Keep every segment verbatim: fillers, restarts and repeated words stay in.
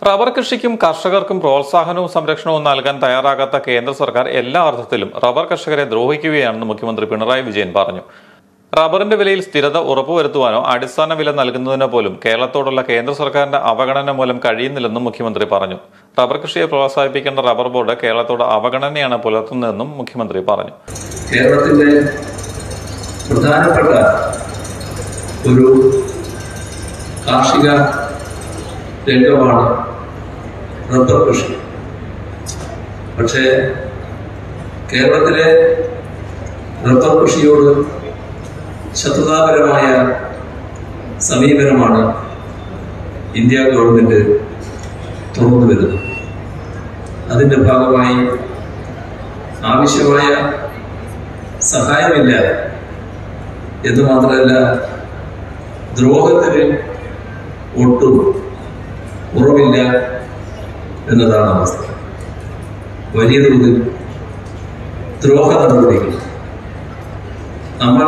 Rubber കൃഷിക്കും കർഷകർക്കും പ്രോത്സാഹനവും സംരക്ഷണവും നൽകാൻ തയ്യാറാകാത്ത കേന്ദ്ര സർക്കാർ എല്ലാ അർത്ഥത്തിലും റബ്ബർ കർഷകരെ ദ്രോഹിക്കുകയാണെന്ന് മുഖ്യമന്ത്രി പിണറായി വിജയൻ പറഞ്ഞു. റബ്ബറിന്റെ വിലയിൽ സ്ഥിരത ഉറപ്പുവരുത്തുവാനോ അടിസ്ഥാന വില നൽകുന്നതിനോ പോലും കേരളത്തോടുള്ള കേന്ദ്ര സർക്കാരിന്റെ അവഗണന മൂലം കഴിയുന്നില്ലെന്നും മുഖ്യമന്ത്രി പറഞ്ഞു. റബ്ബർ കൃഷിയെ പ്രോത്സാഹിപ്പിക്കേണ്ട റബ്ബർ ബോർഡ് കേരളത്തോട് അവഗണനയാണ് പുലർത്തുന്നതെന്നും മുഖ്യമന്ത്രി പറഞ്ഞു. കേരളത്തിന്റെ പ്രധാനപ്പെട്ട ഒരു കാർഷിക രംഗമാണ് റബ്ബർ കൃഷി. പക്ഷേ കേരളത്തിലെ റബ്ബർ കൃഷിയോട് ശത്രുതാപരമായ സമീപനമാണ് ഇന്ത്യ ഗവൺമെന്റ് തുറന്നു വരുന്നത്. അതിന്റെ ഭാഗമായി ആവശ്യമായ സഹായമില്ല എന്ന് മാത്രമല്ല, ദ്രോഹത്തിന് ഒട്ടും കുറവില്ല എന്നതാണ് അവസ്ഥ. വലിയ തോതിൽ ദ്രോഹ നടപടികൾ. നമ്മൾ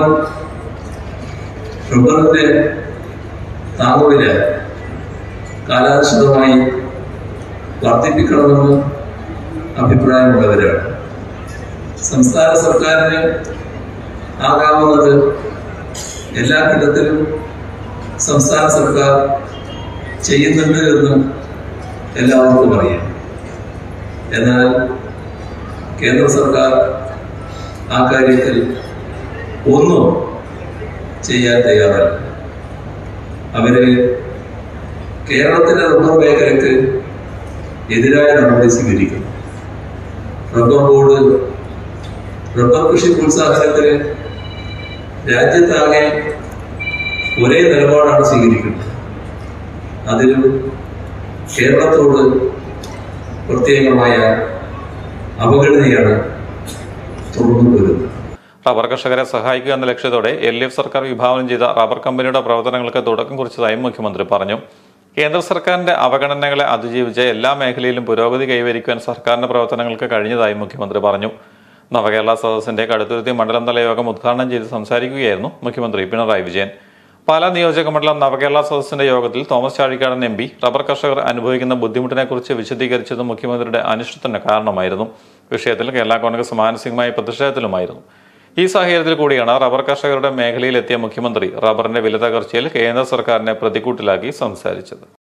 റബ്ബറിന്റെ താങ്ങുവില കാലാനുസൃതമായി വർദ്ധിപ്പിക്കണമെന്ന് അഭിപ്രായമുള്ളവരാണ്. സംസ്ഥാന സർക്കാരിന് ആകാവുന്നത് എല്ലാ ഘട്ടത്തിലും സംസ്ഥാന സർക്കാർ ചെയ്യുന്നുണ്ട് എന്ന് എല്ലാവർക്കും അറിയാം. എന്നാൽ കേന്ദ്ര സർക്കാർ ആ കാര്യത്തിൽ ഒന്നും ചെയ്യാൻ തയ്യാറല്ല. അവര് കേരളത്തിലെ റബ്ബർ മേഖലയ്ക്ക് എതിരായ നടപടി സ്വീകരിക്കുന്നു. റബ്ബർ ബോർഡ് റബ്ബർ കൃഷി പ്രോത്സാഹനത്തിന് രാജ്യത്താകെ ഒരേ നിലപാടാണ് സ്വീകരിക്കുന്നത്. അതിലും കേരളത്തോട് പ്രത്യേകമായ അവഗണനയാണ് തുടർന്നു വരുന്നത്. റബ്ബർ കർഷകരെ സഹായിക്കുക എന്ന ലക്ഷ്യത്തോടെ എൽ ഡി എഫ് സർക്കാർ വിഭാവനം ചെയ്ത റബ്ബർ കമ്പനിയുടെ പ്രവർത്തനങ്ങൾക്ക് തുടക്കം കുറിച്ചതായും മുഖ്യമന്ത്രി പറഞ്ഞു. കേന്ദ്ര സർക്കാരിന്റെ അവഗണനകളെ അതിജീവിച്ച് എല്ലാ മേഖലയിലും പുരോഗതി കൈവരിക്കുവാൻ സർക്കാരിന്റെ പ്രവർത്തനങ്ങൾക്ക് കഴിഞ്ഞതായും മുഖ്യമന്ത്രി പറഞ്ഞു. നവകേരള സദസ്സിന്റെ കടുത്തുരുത്തി മണ്ഡലം തല യോഗം ഉദ്ഘാടനം ചെയ്ത് സംസാരിക്കുകയായിരുന്നു മുഖ്യമന്ത്രി പിണറായി വിജയൻ. പാലാ നിയോജക മണ്ഡലം നവകേരള സദസ്സിന്റെ യോഗത്തിൽ Thomas Chazhikadan M P rubber കർഷകർ അനുഭവിക്കുന്ന ബുദ്ധിമുട്ടിനെക്കുറിച്ച് വിശദീകരിച്ചത് മുഖ്യമന്ത്രിയുടെ അനിഷ്ടത്തിന് കാരണമായിരുന്നു. വിഷയത്തിൽ കേരള കോൺഗ്രസ് മാനസികമായ പ്രതിഷേധത്തിലുമായിരുന്നു. ഈ സാഹചര്യത്തിൽ കൂടിയാണ് റബ്ബർ കർഷകരുടെ മേഖലയിലെത്തിയ മുഖ്യമന്ത്രി റബ്ബറിന്റെ വില തകർച്ചയിൽ കേന്ദ്ര സർക്കാരിനെ പ്രതിക്കൂട്ടിലാക്കി സംസാരിച്ചത്.